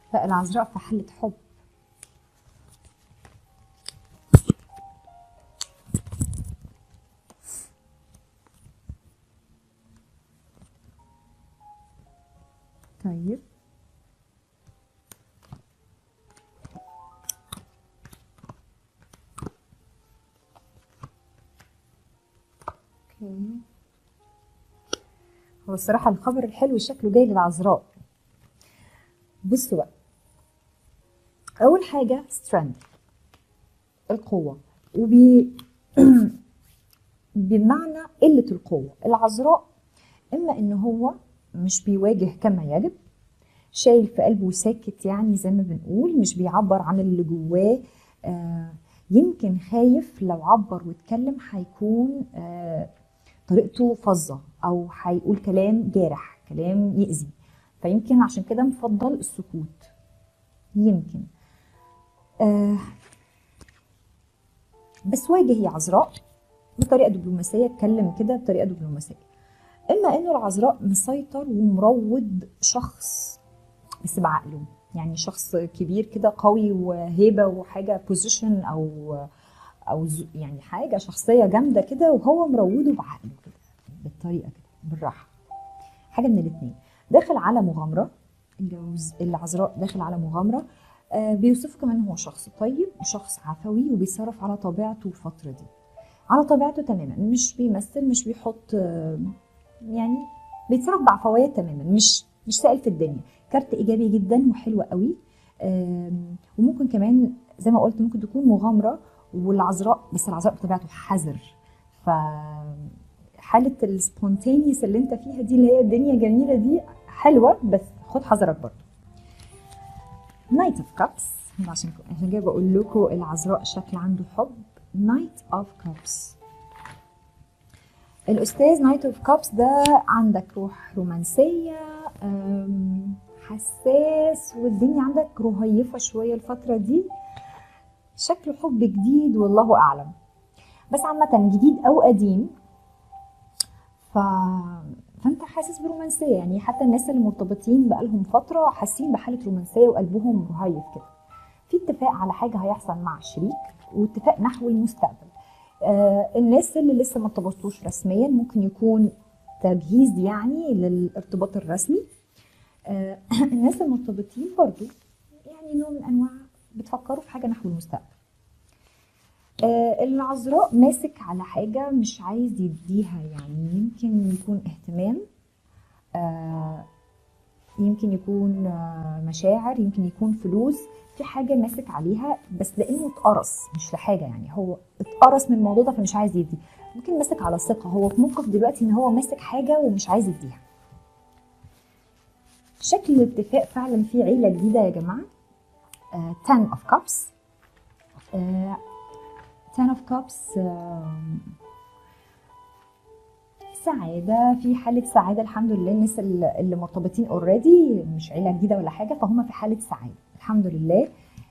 لا العذراء في حالة حب. طيب اوكي، هو الصراحة الخبر الحلو شكله جاي للعذراء. بصوا بقى، أول حاجة strength، القوة، بمعنى قلة القوة. العذراء إما إن هو مش بيواجه كما يجب، شايل في قلبه ساكت، يعني زي ما بنقول مش بيعبر عن اللي جواه. يمكن خايف لو عبر واتكلم هيكون طريقته فظة أو هيقول كلام جارح، كلام يأذي، فيمكن عشان كده مفضل السكوت. يمكن بس واجه يا عذراء بطريقة دبلوماسية، اتكلم كده بطريقة دبلوماسية. إما إنه العذراء مسيطر ومروض شخص بس بعقله، يعني شخص كبير كده قوي وهيبة وحاجة بوزيشن أو يعني حاجة شخصية جامدة كده، وهو مروضه بعقله كده بالطريقة كده بالراحة. حاجة من الاتنين، داخل على مغامرة. العذراء داخل على مغامرة. بيوصفه كمان هو شخص طيب وشخص عفوي وبيتصرف على طبيعته الفترة دي، على طبيعته تماما، مش بيمثل، مش بيحط يعني بيتصرف بعفوية تماما، مش سائل في الدنيا. كارت إيجابي جدا وحلو قوي. وممكن كمان زي ما قلت ممكن تكون مغامرة، والعذراء بس العذراء بطبيعته حذر، ف حالة السبونتينيوس اللي انت فيها دي اللي هي الدنيا جميلة دي حلوة، بس خد حذرك برضه. نايت اوف كابس، عشان كده بقول لكم العذراء شكل عنده حب. نايت اوف كابس، الاستاذ نايت اوف كابس ده عندك روح رومانسيه، حساس، والدنيا عندك رهيفه شويه الفتره دي، شكله حب جديد والله اعلم، بس عامه جديد او قديم. فانت حاسس برومانسيه، يعني حتى الناس اللي مرتبطين بقالهم فتره حاسين بحاله رومانسيه وقلبهم رهيف كده. في اتفاق على حاجه هيحصل مع الشريك، واتفاق نحو المستقبل. الناس اللي لسه ما ارتبطوش رسميا ممكن يكون تجهيز يعني للارتباط الرسمي. الناس المرتبطين برضو يعني نوع من انواع بتفكروا في حاجه نحو المستقبل. العذراء ماسك على حاجه مش عايز يديها، يعني يمكن يكون اهتمام، يمكن يكون مشاعر، يمكن يكون فلوس، في حاجه ماسك عليها بس لانه اتقرص، مش لحاجه يعني هو اتقرص من الموضوع ده فمش عايز يدي. ممكن ماسك على ثقه، هو في موقف دلوقتي ان هو ماسك حاجه ومش عايز يديها. شكل الاتفاق فعلا في عيله جديده يا جماعه. 10 of cups. 10 of cups سعاده، في حاله سعاده الحمد لله. الناس اللي مرتبطين اوريدي مش عيله جديده ولا حاجه، فهم في حاله سعاده الحمد لله.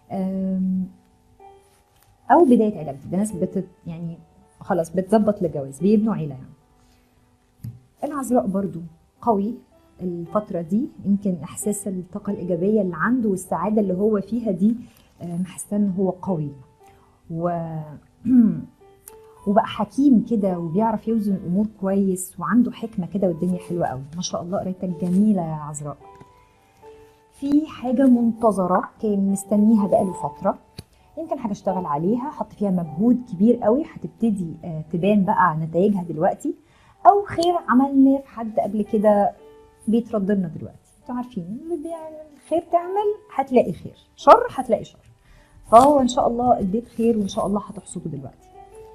او بدايه عيله جديده، ناس يعني خلاص بتظبط للجواز، بيبنوا عيله يعني. العذراء برضو قوي الفتره دي، يمكن احساس الطاقه الايجابيه اللي عنده والسعاده اللي هو فيها دي محسن ان هو قوي وبقى حكيم كده وبيعرف يوزن الامور كويس وعنده حكمه كده والدنيا حلوه قوي ما شاء الله. قريتك جميله يا عذراء. في حاجه منتظره كان مستنيها بقاله فتره، يمكن حاجه اشتغل عليها، حط فيها مجهود كبير قوي، هتبتدي تبان بقى نتائجها دلوقتي، او خير عملنا في حد قبل كده بيترد لنا دلوقتي. انتوا عارفين اللي بيعمل خير تعمل هتلاقي خير، شر هتلاقي شر، فهو ان شاء الله اديت خير وان شاء الله هتحصده دلوقتي.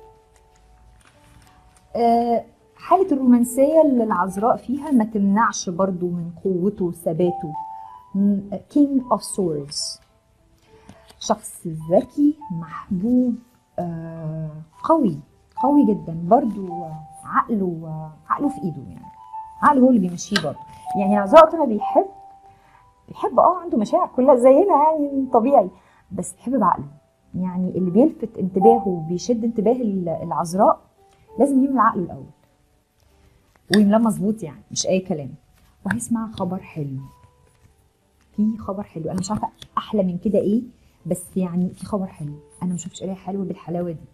حالة الرومانسية اللي العذراء فيها ما تمنعش برضو من قوته وثباته. King of Swords، شخص ذكي محبوب، قوي قوي جدا برضو، عقله في ايده، يعني عقله هو اللي بيمشيه برضو. يعني العذراء كده بيحب عنده مشاعر كلها زينا يعني طبيعي، بس بيحب بعقله. يعني اللي بيلفت انتباهه وبيشد انتباه العذراء لازم يملى عقله الاول ويملاه مظبوط، يعني مش اي كلام. وهيسمع خبر حلو. في خبر حلو، انا مش عارفه احلى من كده ايه، بس يعني في خبر حلو، انا ما شفتش قرايه حلوه بالحلاوه دي.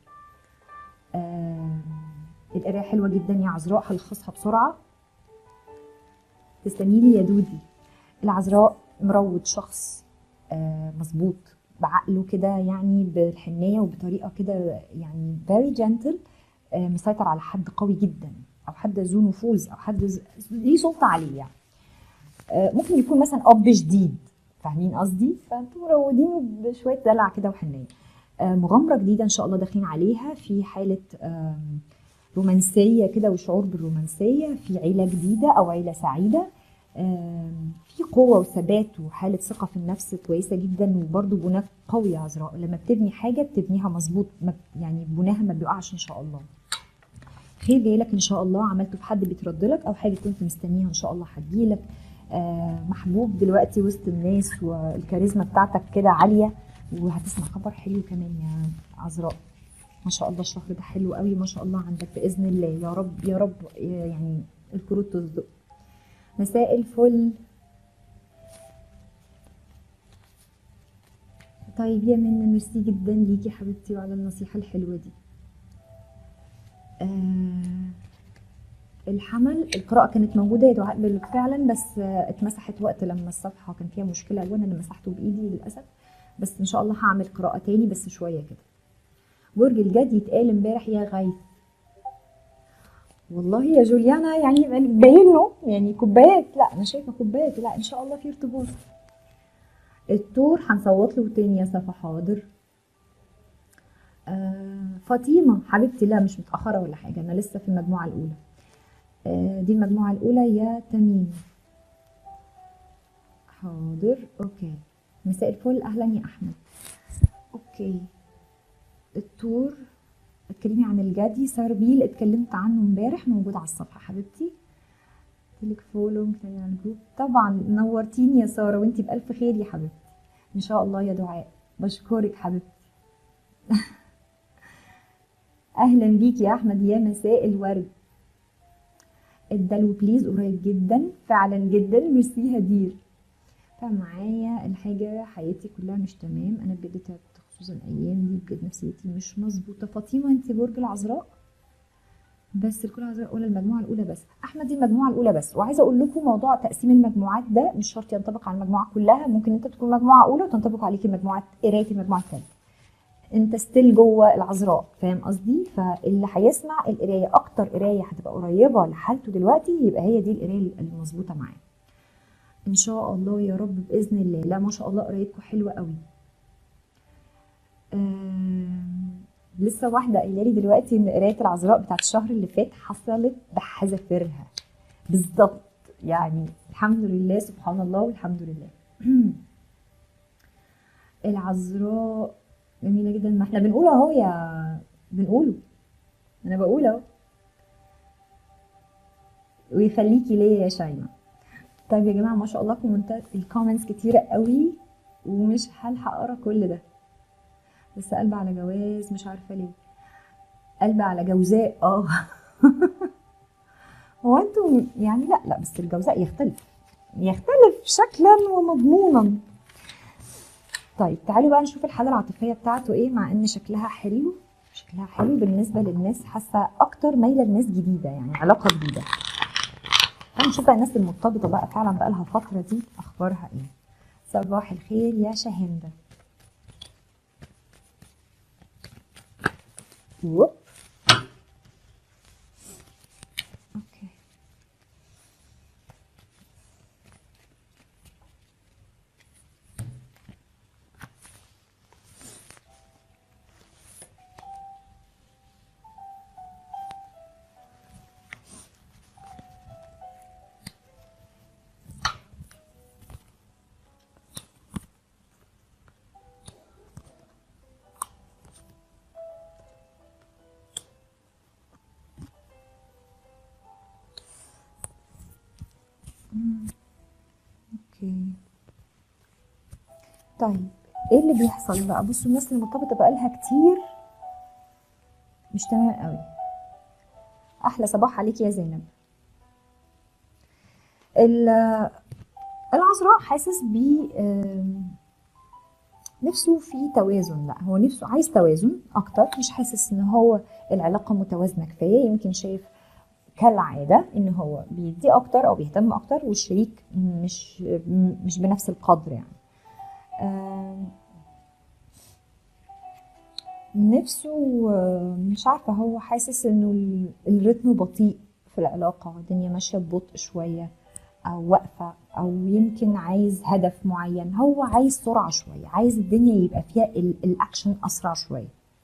القرايه حلوه جدا يا عذراء، هلخصها بسرعه. تسلمي لي يا دودي. العذراء مروض شخص مظبوط بعقله كده، يعني بالحنيه وبطريقه كده يعني very gentle، مسيطر على حد قوي جدا، او حد ذو نفوذ، او حد ليه سلطه عليه يعني. ممكن يكون مثلا اب شديد، فاهمين قصدي؟ فانتوا مروضين بشويه دلع كده وحنيه. مغامره جديده ان شاء الله داخلين عليها، في حاله رومانسيه كده وشعور بالرومانسيه، في عيله جديده او عيله سعيده، في قوه وثبات وحاله ثقه في النفس كويسه جدا، وبرده بناء قوي يا عذراء. لما بتبني حاجه بتبنيها مظبوط، يعني بناها ما بيقعش ان شاء الله. خير جاي لك ان شاء الله، عملته في حد بيترد لك، او حاجه كنت مستنيها ان شاء الله هتجيلك. محبوب دلوقتي وسط الناس، والكاريزما بتاعتك كده عاليه، وهتسمع خبر حلو كمان يا عذراء. ما شاء الله الشهر ده حلو قوي ما شاء الله عندك باذن الله، يا رب يا رب يعني الكروت تصدق. مساء الفل. طيب يا منى، ميرسي جدا ليكي حبيبتي وعلى النصيحه الحلوه دي. الحمل، القراءة كانت موجودة يا دعاء فعلا، بس اتمسحت وقت لما الصفحة كان فيها مشكلة، وانا اللي مسحته بايدي للأسف. بس ان شاء الله هعمل قراءة تاني بس شوية كده. برج الجدي اتقال امبارح يا غيث. والله يا جوليانا يعني باين له يعني كوبايات، لا انا شايفة كوبايات، لا ان شاء الله في ارتباط. الثور هنصوت له تاني يا صفا، حاضر. فاطمة حبيبتي، لا مش متأخرة ولا حاجة، انا لسه في المجموعة الأولى. دي المجموعة الأولى يا تميم. حاضر اوكي. مساء الفل، اهلا يا احمد. اوكي. التور، اتكلمي عن الجدي. ساربيل اتكلمت عنه امبارح، موجود على الصفحه حبيبتي. لك فولو على الجروب طبعا. نورتيني يا ساره، وانتي بالف خير يا حبيبتي ان شاء الله يا دعاء. بشكرك حبيبتي. اهلا بيك يا احمد، يا مساء الورد. الدلو بليز قريب جدا فعلا جدا، ميرسي هدير. فمعايا الحاجة حياتي كلها مش تمام، أنا بجد تعبت خصوصا الأيام دي، بجد نفسيتي مش مظبوطة. فاطمة أنت برج العذراء، بس الكل عايزة أقول المجموعة الأولى بس. أحمد دي المجموعة الأولى بس، وعايزة أقول لكم موضوع تقسيم المجموعات ده مش شرط ينطبق على المجموعة كلها، ممكن أنت تكون مجموعة أولى وتنطبق عليكي مجموعة قراية المجموعة الثانية. أنت ستيل جوه العذراء، فاهم قصدي؟ فاللي هيسمع القراية أكتر قراية هتبقى قريبة لحالته دلوقتي، يبقى هي دي القراية المظبوطة معاه ان شاء الله يا رب باذن الله. لا ما شاء الله قرايتكم حلوه قوي. لسه واحده قايله لي دلوقتي ان قرايه العذراء بتاعت الشهر اللي فات حصلت بحذافيرها بالظبط، يعني الحمد لله سبحان الله والحمد لله. العذراء جميله جدا، ما احنا بنقول اهو يا بنقوله، انا بقول اهو. ويخليكي ليا يا شيماء. طيب يا جماعه ما شاء الله الكومنتس كتيره قوي، ومش هلحق اقرا كل ده. بس قلب على جواز، مش عارفه ليه قلب على جوزاء. هو انتوا يعني لا بس الجوزاء يختلف شكلا ومضمونا. طيب تعالوا بقى نشوف الحاله العاطفيه بتاعته ايه، مع ان شكلها حلو بالنسبه للناس، حاسه اكتر مايله لناس جديده، يعني علاقه جديده. هنشوف بقى الناس المرتبطه بقى فعلا بقى لها فتره دي اخبارها ايه. صباح الخير يا شاهندة. اوكي. طيب ايه اللي بيحصل بقى؟ بصوا الناس اللي مرتبطه بقالها كتير مش تمام قوي. احلى صباح عليك يا زينب. العذراء العذراء حاسس ب نفسه في توازن، لا هو نفسه عايز توازن اكتر، مش حاسس ان هو العلاقه متوازنه كفايه. يمكن شايف كالعاده ان هو بيدي اكتر او بيهتم اكتر والشريك مش بنفس القدر يعني. نفسه مش عارفه، هو حاسس انه الريتم بطيء في العلاقه، الدنيا ماشيه ببطء شويه او واقفه، او يمكن عايز هدف معين، هو عايز سرعه شويه، عايز الدنيا يبقى فيها الاكشن اسرع شويه.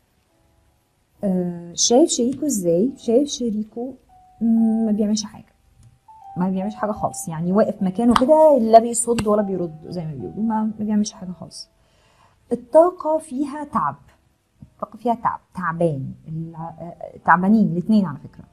شايف شريكه ازاي؟ شايف شريكه ما بيعملش حاجه، ما بيعملش حاجه خالص، يعني واقف مكانه كده، لا بيصد ولا بيرد زي ما بيقولوا، ما بيعملش حاجه خالص. الطاقه فيها تعب، الطاقه فيها تعبان، تعبانين الاثنين على فكره.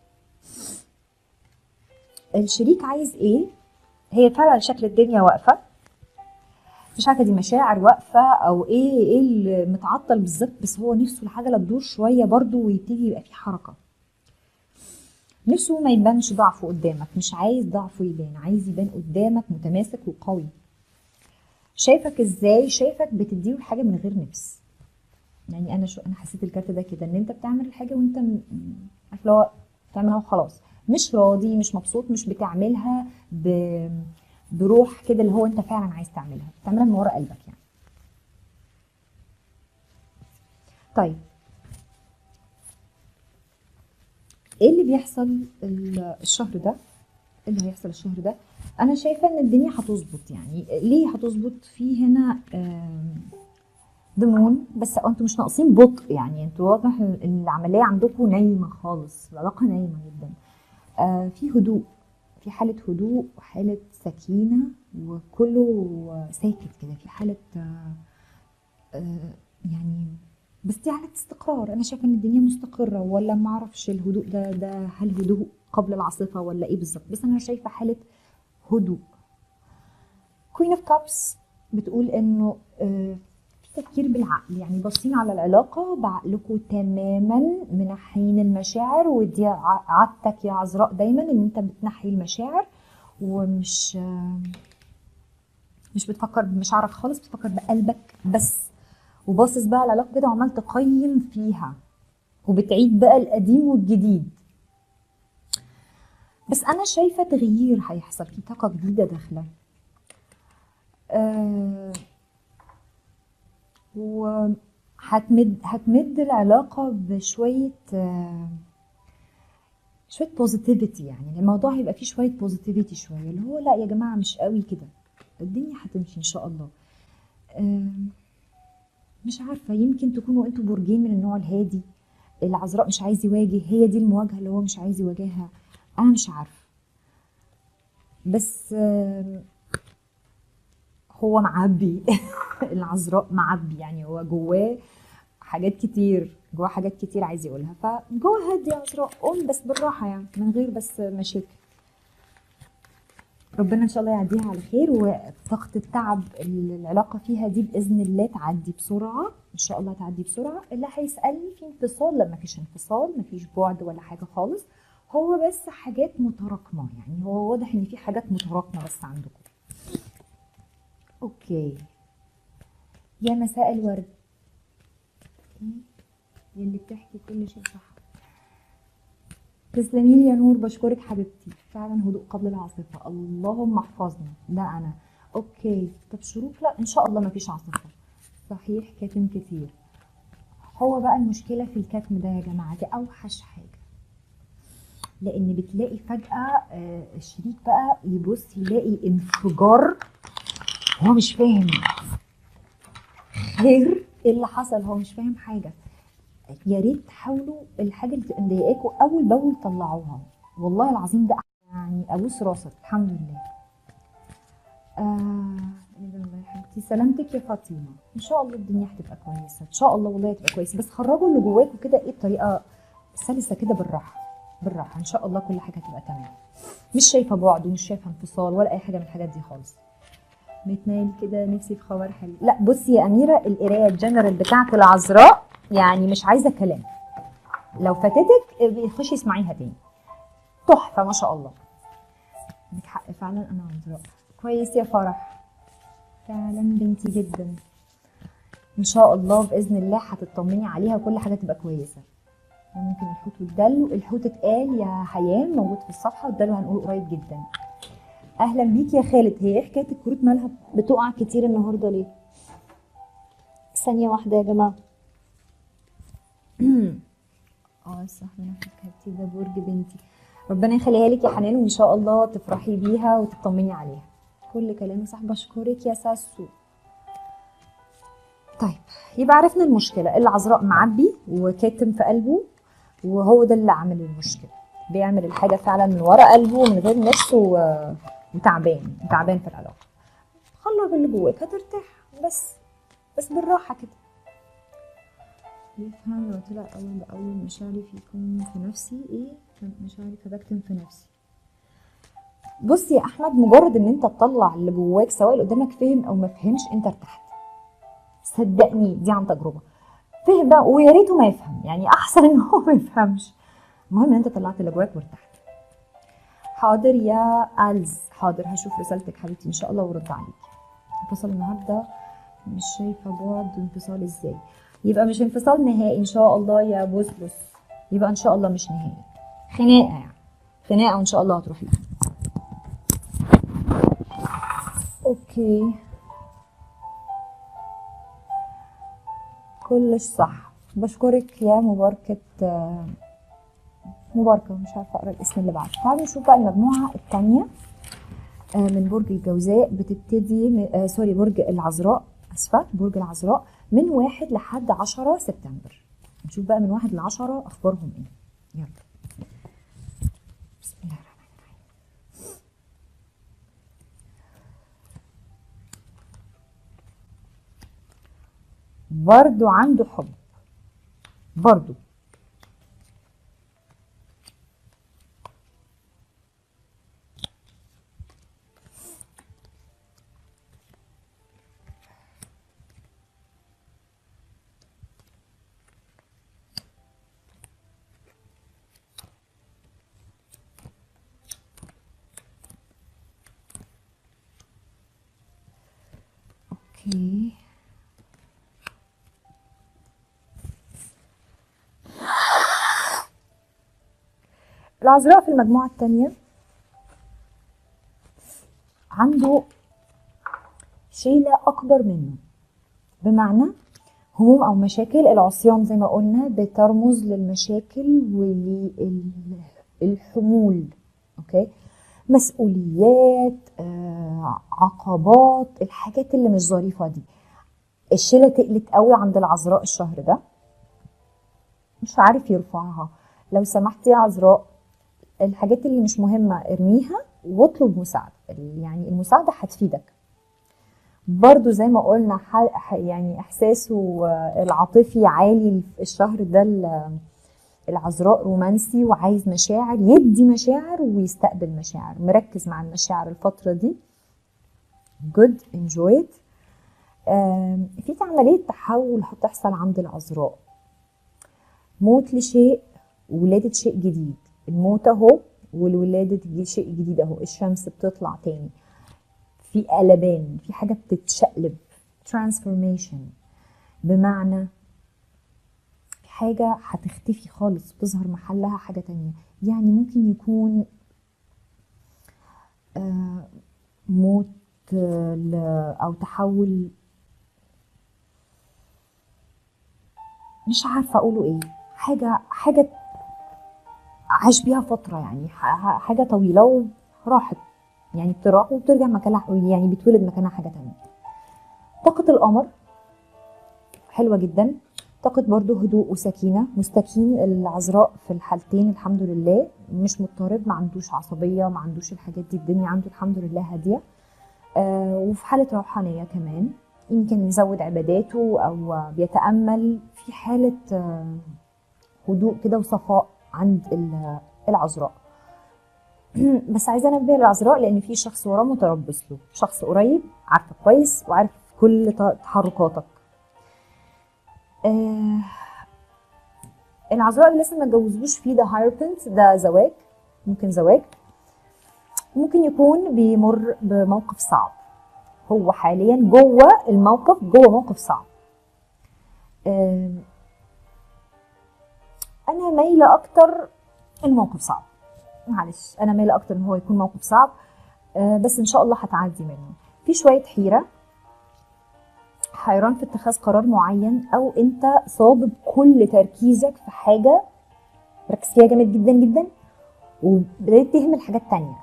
الشريك عايز ايه؟ هي فعلا شكل الدنيا واقفه، مش عارفه دي مشاعر واقفه او ايه اللي متعطل بالظبط، بس هو نفسه الحاجه تدور شويه برضو ويبتدي يبقى في حركه. نفسه ما يبانش ضعفه قدامك، مش عايز ضعفه يبان، عايز يبان قدامك متماسك وقوي. شايفك ازاي؟ شايفك بتديله الحاجه من غير نفس. يعني انا حسيت الكارت ده كده، ان انت بتعمل الحاجه وانت عارف لو بتعملها وخلاص، مش راضي، مش مبسوط، مش بتعملها بروح كده اللي هو انت فعلا عايز تعملها، بتعملها من ورا قلبك يعني. طيب ايه اللي بيحصل الشهر ده؟ ايه اللي هيحصل الشهر ده؟ انا شايفه ان الدنيا هتظبط. يعني ليه هتظبط؟ في هنا ضمون، بس انتوا مش ناقصين بطء، يعني انتوا واضح العمليه عندكم نايمه خالص، العلاقه نايمه جدا. في هدوء، في حاله هدوء وحاله سكينه، وكله ساكت كده، في حاله يعني، بس دي حاله استقرار. انا شايفه ان الدنيا مستقره، ولا ما اعرفش الهدوء ده هل هدوء قبل العاصفه ولا ايه بالظبط، بس انا شايفه حاله هدوء. كوين اوف كابس بتقول انه في تفكير بالعقل، يعني باصين على العلاقه بعقلكم تماما، منحين المشاعر، ودي عادتك يا عذراء دايما ان انت بتنحي المشاعر، ومش مش بتفكر بمشاعرك خالص، بتفكر بقلبك بس، وباصص بقى على العلاقه كده وعمال تقيم فيها، وبتعيد بقى القديم والجديد. بس انا شايفه تغيير هيحصل، في طاقه جديده داخله، هتمد العلاقة بشوية شوية بوزيتيفيتي، يعني الموضوع هيبقى فيه شوية بوزيتيفيتي، شوية اللي هو لا يا جماعة مش قوي كده، الدنيا هتمشي ان شاء الله. مش عارفة، يمكن تكونوا انتوا برجين من النوع الهادي، العذراء مش عايز يواجه، هي دي المواجهة اللي هو مش عايز يواجهها، انا مش عارفة. بس هو معبي العذراء معبي، يعني هو جواه حاجات كتير، جواه حاجات كتير عايز يقولها، فجوه هدي يا عذراء، قوم بس بالراحة يعني، من غير بس مشاكل. ربنا ان شاء الله يعديها على خير، وطاقة التعب اللي العلاقة فيها دي بإذن الله تعدي بسرعة، ان شاء الله تعدي بسرعة. اللي هيسألني في انفصال، لا مفيش انفصال، مفيش بعد ولا حاجة خالص، هو بس حاجات متراكمة، يعني هو واضح ان في حاجات متراكمة بس عندكم. اوكي، يا مساء الورد يلي بتحكي كل شيء صح. تسلمي لي يا نور، بشكرك حبيبتي، فعلا هدوء قبل العاصفه، اللهم احفظنا، ده انا. اوكي، طب شروق، لا ان شاء الله ما فيش عاصفه، صحيح كاتم كتير. هو بقى المشكله في الكتم ده يا جماعه، دي اوحش حاجه، لان بتلاقي فجاه الشريك بقى يبص يلاقي انفجار، هو مش فاهم خير ايه اللي حصل، هو مش فاهم حاجه. يا ريت تحاولوا الحاجه اللي تبقى مضايقاكوا اول باول طلعوها، والله العظيم ده يعني ابوس راسك، الحمد لله. الله حبيبتي، سلامتك يا فاطمه، ان شاء الله الدنيا هتبقى كويسه، ان شاء الله والله هتبقى كويسه، بس خرجوا اللي جواكوا كده ايه بطريقه سلسه كده، بالراحه بالراحه، ان شاء الله كل حاجه هتبقى تمام. مش شايفه بعد ومش شايفه انفصال ولا اي حاجه من الحاجات دي خالص. بتنام كده نفسي في خبر حلو. لا بصي يا اميره، القرايه الجنرال بتاعت العذراء يعني مش عايزه كلام، لو فاتتك خشي اسمعيها تاني، تحفه ما شاء الله. عندك حق فعلا، انا عذراء. كويس يا فرح، فعلا بنتي جدا. ان شاء الله باذن الله هتطمني عليها وكل حاجه تبقى كويسه. يعني ممكن الحوت والدلو، الحوت اتقال يا حيان موجود في الصفحه، والدلو هنقول قريب جدا. اهلا بيك يا خالد. هي ايه حكايه الكروت مالها بتقع كتير النهارده ليه؟ ثانيه واحده يا جماعه. صح، انا فكرتي ده برج بنتي. ربنا يخليها لك يا حنان، وان شاء الله تفرحي بيها وتطمني عليها. كل كلامي صح، بشكرك يا ساسو. طيب يبقى عرفنا المشكله. العذراء معبي وكاتم في قلبه، وهو ده اللي عامل المشكله. بيعمل الحاجه فعلا من ورا قلبه من غير نفسه وتعبان في العلاقه. خرج اللي جواك هترتاح، بس بالراحه كده. يفهم لو طلع اول باول مشاعري فيكم في نفسي ايه مشاعري فبكتم في نفسي. بص يا احمد، مجرد ان انت تطلع اللي جواك سواء اللي قدامك فهم او ما فهمش انت ارتحت. صدقني دي عن تجربه. فهم بقى ويا ريته ما يفهم، يعني احسن ان هو ما يفهمش. المهم ان انت طلعت اللي جواك وارتحت. حاضر يا ألز، حاضر هشوف رسالتك حبيبتي ان شاء الله وارد عليكي. انفصل النهارده مش شايفه بعد انفصال ازاي. يبقى مش انفصال نهائي ان شاء الله يا بوسبوس، يبقى ان شاء الله مش نهائي، خناقه يعني خناقه وان شاء الله هتروح لها. اوكي كلش صح. بشكرك يا مباركة مش عارفة اقرا الاسم اللي بعده. تعالوا نشوف بقى المجموعة الثانية من برج الجوزاء. بتبتدي برج العذراء، اسفة، برج العذراء من 1 لحد 10 سبتمبر. نشوف بقى من 1 ل10 اخبارهم ايه. يلا بسم الله الرحمن الرحيم. برضو عنده حب برضو. اوكي العذراء في المجموعة الثانية عنده شيلة أكبر منه، بمعنى هموم أو مشاكل. العصيان زي ما قلنا بترمز للمشاكل وللحمول، أوكي، مسؤوليات، عقبات، الحاجات اللي مش ظريفة دي. الشيلة تقلت قوي عند العذراء الشهر ده، مش عارف يرفعها. لو سمحتي يا عذراء، الحاجات اللي مش مهمة ارميها واطلب مساعدة، يعني المساعدة هتفيدك. برضو زي ما قلنا يعني احساسه العاطفي عالي الشهر ده. العذراء رومانسي وعايز مشاعر، يدي مشاعر ويستقبل مشاعر، مركز مع المشاعر الفترة دي. good enjoy it. في عملية تحول هتحصل عند العذراء، موت لشيء ولادة شيء جديد. الموت اهو والولادة شيء جديد اهو، الشمس بتطلع تاني، في قلبان، في حاجة بتتشقلب، transformation، بمعنى حاجة هتختفي خالص وتظهر محلها حاجة تانية. يعني ممكن يكون موت أو تحول، مش عارفة أقوله إيه، حاجة عاش بيها فترة، يعني حاجة طويلة وراحت، يعني بتروح وبترجع مكانها، يعني بتولد مكانها حاجة تانية. طاقة القمر حلوة جدا، طاقة برضو هدوء وسكينة، مستكين العذراء في الحالتين الحمد لله، مش مضطرب، ما عندوش عصبية، ما عندوش الحاجات دي، الدنيا عنده الحمد لله هادية. وفي حالة روحانية كمان، يمكن يزود عباداته أو بيتأمل، في حالة هدوء كده وصفاء عند العذراء. بس عايزة انبه العذراء لان في شخص وراه متربص له، شخص قريب عارفه كويس وعارف كل تحركاتك. العذراء اللي لسه ما اتجوزوش فيه ده هايربنت، ده زواج، ممكن زواج، ممكن يكون بيمر بموقف صعب. هو حاليا جوه الموقف، جوه موقف صعب. انا مايله اكتر الموقف صعب، معلش انا مايله اكتر ان هو يكون موقف صعب، بس ان شاء الله هتعدي منه. في شويه حيره، حيران في اتخاذ قرار معين، او انت صابب كل تركيزك في حاجه ركز فيها جامد جدا جدا وبدأت تهمل حاجات تانية.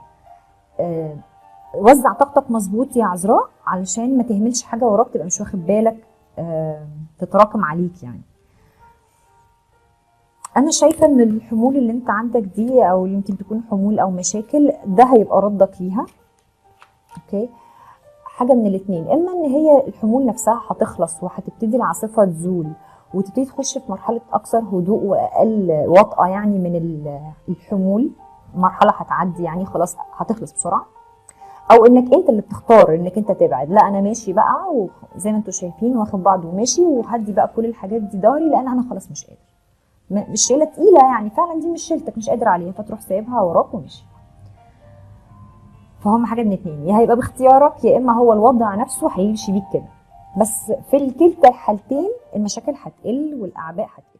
وزع طاقتك مظبوط يا عذراء علشان ما تهملش حاجه وراك تبقى مش واخد بالك تتراكم عليك. يعني انا شايفه ان الحمول اللي انت عندك دي، او يمكن تكون حمول او مشاكل، ده هيبقى ردك ليها. اوكي، حاجه من الاثنين، اما ان هي الحمول نفسها هتخلص وهتبتدي العاصفه تزول وتبتدي تخش في مرحله اكثر هدوء واقل وطأه يعني من الحمول، مرحله هتعدي يعني خلاص هتخلص بسرعه، او انك انت اللي بتختار انك انت تبعد. لا انا ماشي بقى وزي ما انتم شايفين واخد بعض وماشي وهدي بقى كل الحاجات دي ضهري لان انا خلاص مش قادر، مش شيله تقيله يعني، فعلا دي مش شيلتك مش قادر عليها، فتروح سايبها وراك وماشي. فهم حاجه من اتنين، يا هيبقى باختيارك يا اما هو الوضع نفسه هيمشي بيك كده. بس في كلتا الحالتين المشاكل هتقل والاعباء هتقل.